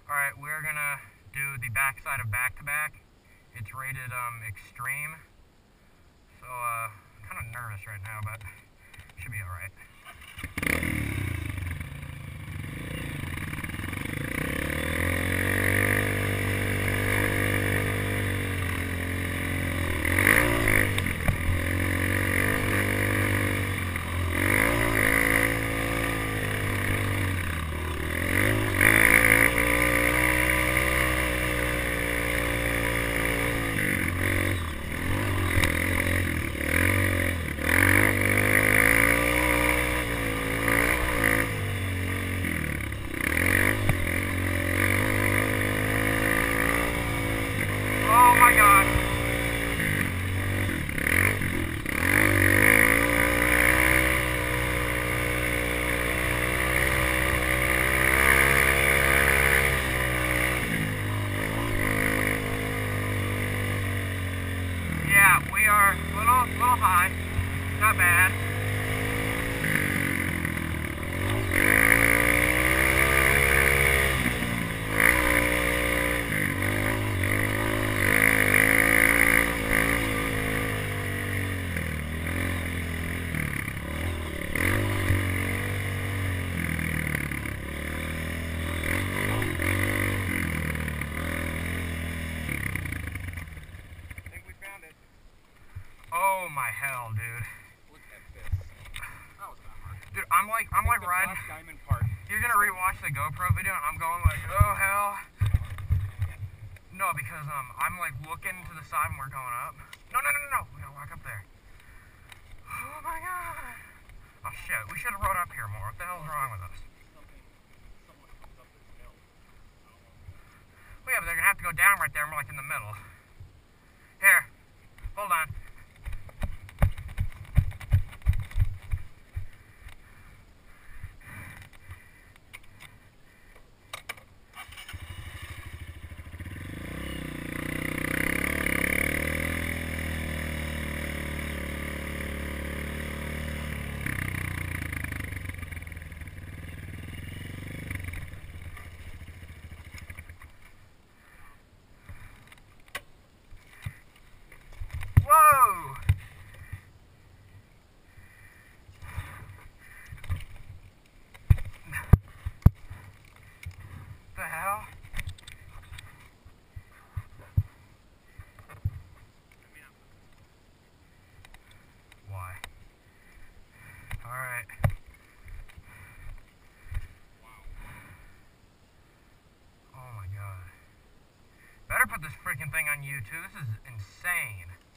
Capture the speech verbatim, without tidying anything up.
Alright, we're gonna do the backside of back-to-back. It's rated um, extreme. So, uh, I'm kind of nervous right now, but should be alright. Oh my god. Yeah, we are a little, little high. Not bad. Oh my hell, dude. Look at this. That was not hard. Dude, I'm like, I'm like the riding. Black Diamond part. You're gonna rewatch the GoPro video, and I'm going like, oh hell. No, because um, I'm like looking to the side when we're going up. No, no, no, no, no. We gotta walk up there. Oh my god. Oh shit. We should have rode up here more. What the hell's wrong with us? Well, yeah, but they're gonna have to go down right there. And we're like in the middle. Here. Hold on. Whoa! The hell? Why? Alright. Oh my god. Better put this freaking thing on YouTube. This is insane.